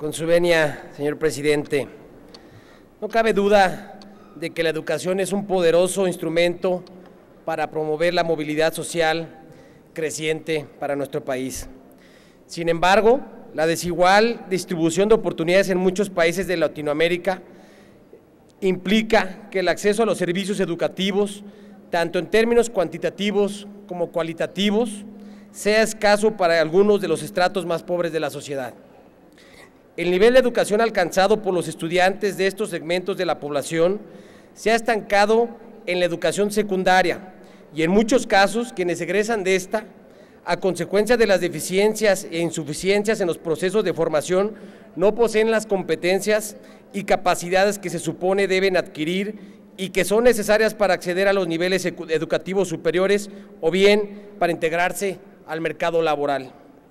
Con su venia, señor presidente, no cabe duda de que la educación es un poderoso instrumento para promover la movilidad social creciente para nuestro país. Sin embargo, la desigual distribución de oportunidades en muchos países de Latinoamérica implica que el acceso a los servicios educativos, tanto en términos cuantitativos como cualitativos, sea escaso para algunos de los estratos más pobres de la sociedad. El nivel de educación alcanzado por los estudiantes de estos segmentos de la población se ha estancado en la educación secundaria y en muchos casos quienes egresan de esta, a consecuencia de las deficiencias e insuficiencias en los procesos de formación, no poseen las competencias y capacidades que se supone deben adquirir y que son necesarias para acceder a los niveles educativos superiores o bien para integrarse al mercado laboral.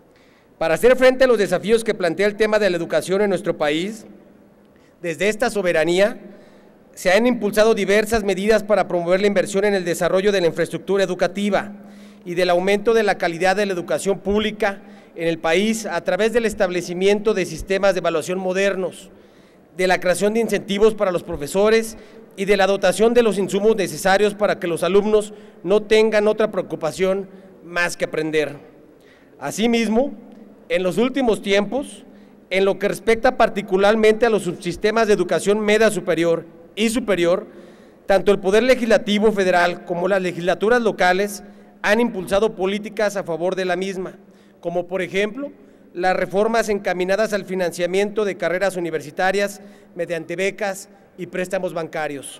Para hacer frente a los desafíos que plantea el tema de la educación en nuestro país, desde esta soberanía se han impulsado diversas medidas para promover la inversión en el desarrollo de la infraestructura educativa y del aumento de la calidad de la educación pública en el país a través del establecimiento de sistemas de evaluación modernos, de la creación de incentivos para los profesores y de la dotación de los insumos necesarios para que los alumnos no tengan otra preocupación más que aprender. Asimismo, en los últimos tiempos, en lo que respecta particularmente a los subsistemas de educación media superior y superior, tanto el Poder Legislativo Federal como las legislaturas locales han impulsado políticas a favor de la misma, como por ejemplo, las reformas encaminadas al financiamiento de carreras universitarias mediante becas y préstamos bancarios.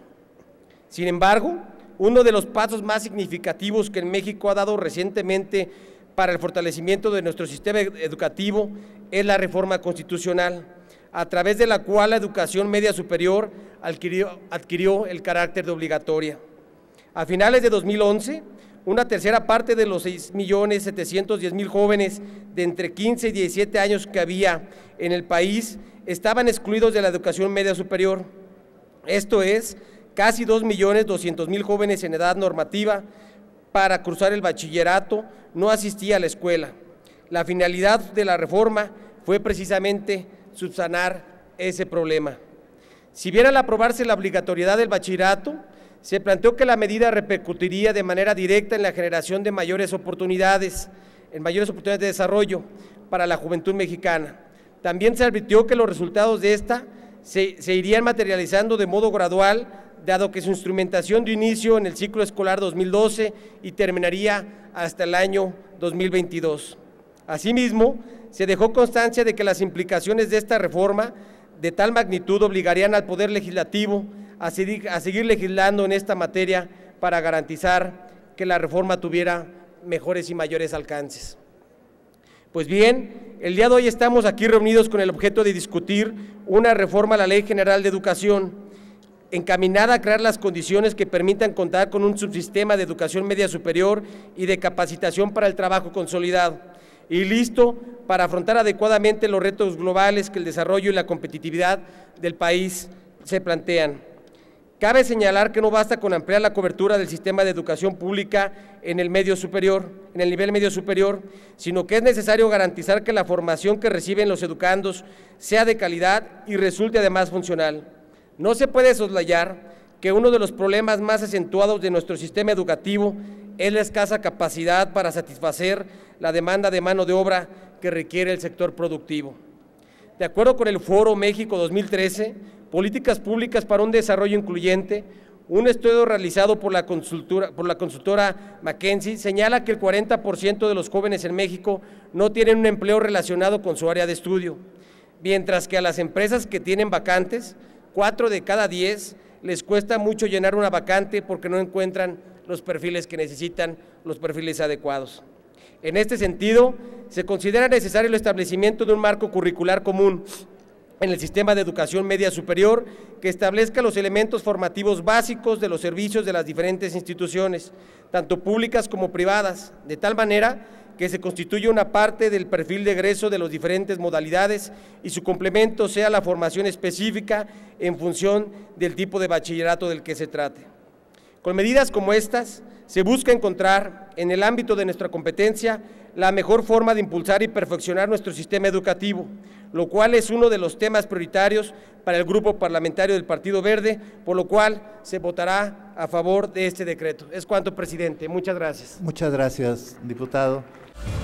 Sin embargo, uno de los pasos más significativos que en México ha dado recientemente para el fortalecimiento de nuestro sistema educativo es la reforma constitucional, a través de la cual la educación media superior adquirió el carácter de obligatoria. A finales de 2011, una tercera parte de los 6.710.000 jóvenes de entre 15 y 17 años que había en el país estaban excluidos de la educación media superior. Esto es, casi 2.200.000 jóvenes en edad normativa para cruzar el bachillerato no asistía a la escuela. La finalidad de la reforma fue precisamente subsanar ese problema. Si bien al aprobarse la obligatoriedad del bachillerato, se planteó que la medida repercutiría de manera directa en la generación de mayores oportunidades de desarrollo para la juventud mexicana. También se advirtió que los resultados de esta se irían materializando de modo gradual, dado que su instrumentación dio inicio en el ciclo escolar 2012 y terminaría hasta el año 2022. Asimismo, se dejó constancia de que las implicaciones de esta reforma de tal magnitud obligarían al Poder Legislativo a seguir legislando en esta materia para garantizar que la reforma tuviera mejores y mayores alcances. Pues bien, el día de hoy estamos aquí reunidos con el objeto de discutir una reforma a la Ley General de Educación, encaminada a crear las condiciones que permitan contar con un subsistema de educación media superior y de capacitación para el trabajo consolidado, y listo para afrontar adecuadamente los retos globales que el desarrollo y la competitividad del país se plantean. Cabe señalar que no basta con ampliar la cobertura del sistema de educación pública en el nivel medio superior, sino que es necesario garantizar que la formación que reciben los educandos sea de calidad y resulte además funcional. No se puede soslayar que uno de los problemas más acentuados de nuestro sistema educativo es la escasa capacidad para satisfacer la demanda de mano de obra que requiere el sector productivo. De acuerdo con el Foro México 2013, Políticas Públicas para un Desarrollo Incluyente, un estudio realizado por la consultora McKinsey señala que el 40% de los jóvenes en México no tienen un empleo relacionado con su área de estudio, mientras que a las empresas que tienen vacantes, 4 de cada 10 les cuesta mucho llenar una vacante porque no encuentran los perfiles que necesitan, los perfiles adecuados. En este sentido, se considera necesario el establecimiento de un marco curricular común en el sistema de educación media superior que establezca los elementos formativos básicos de los servicios de las diferentes instituciones, tanto públicas como privadas, de tal manera que se constituya una parte del perfil de egreso de las diferentes modalidades y su complemento sea la formación específica en función del tipo de bachillerato del que se trate. Con medidas como estas, se busca encontrar en el ámbito de nuestra competencia la mejor forma de impulsar y perfeccionar nuestro sistema educativo, lo cual es uno de los temas prioritarios para el Grupo Parlamentario del Partido Verde, por lo cual se votará a favor de este decreto. Es cuanto, presidente. Muchas gracias. Muchas gracias, diputado.